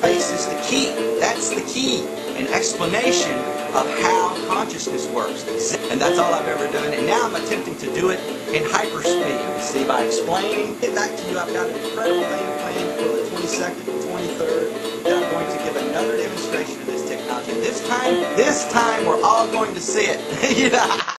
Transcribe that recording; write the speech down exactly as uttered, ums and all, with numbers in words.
face is the key. That's the key. An explanation of how consciousness works. And that's all I've ever done. And now I'm attempting to do it in hyperspeed. See, by explaining, get back to you, I've got an incredible thing planned for the twenty-second and twenty-third. Then I'm going to give another demonstration of this technology. And this time, this time we're all going to see it. You know?